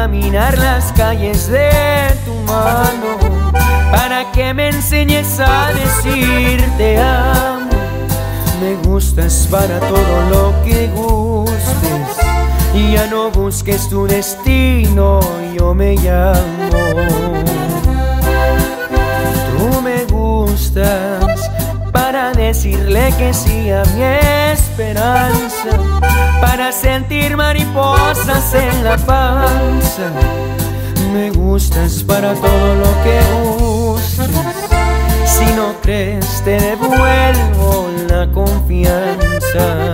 caminar las calles de tu mano, para que me enseñes a decir te amo. Me gustas para todo lo que gustes, y ya no busques tu destino, yo me llamo. Tú me gustas para decirle que sí a mi esperanza, para sentir mariposas en la panza. Me gustas para todo lo que gustes. Si no crees, te devuelvo la confianza.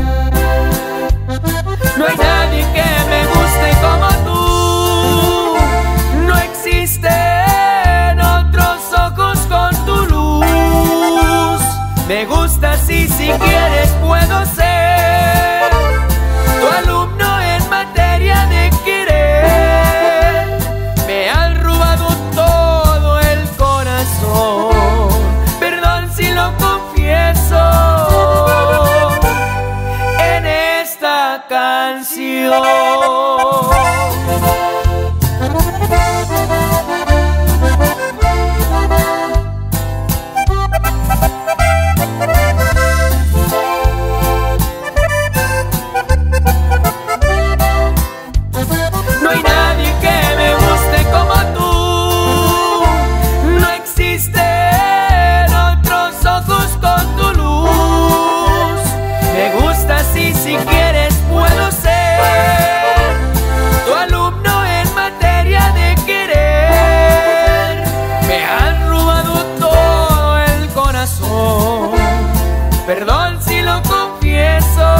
No hay nadie que me guste como tú. No existen otros ojos con tu luz. Me gustas y si quieres puedo ser tu alumno en materia de querer. Me han robado todo el corazón, perdón si lo confieso en esta canción. No hay nadie que me guste como tú. No existen otros ojos con tu luz. Me gustas y si quieres puedo ser tu alumno en materia de querer. Me han robado todo el corazón, perdón si lo confieso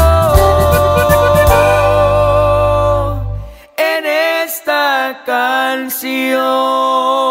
en esta canción.